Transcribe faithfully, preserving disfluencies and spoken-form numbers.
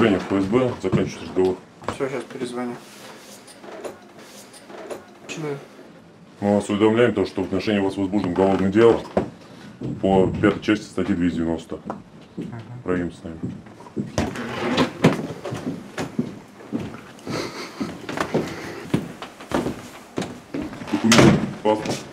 управления ФСБ, заканчивать разговор. Все, сейчас перезвоню. Почему? Мы вас уведомляем, то, что в отношении вас возбуждено уголовное дело по пятой части статьи двести девяносто. Ага. Проем с нами. Документы, паспорт.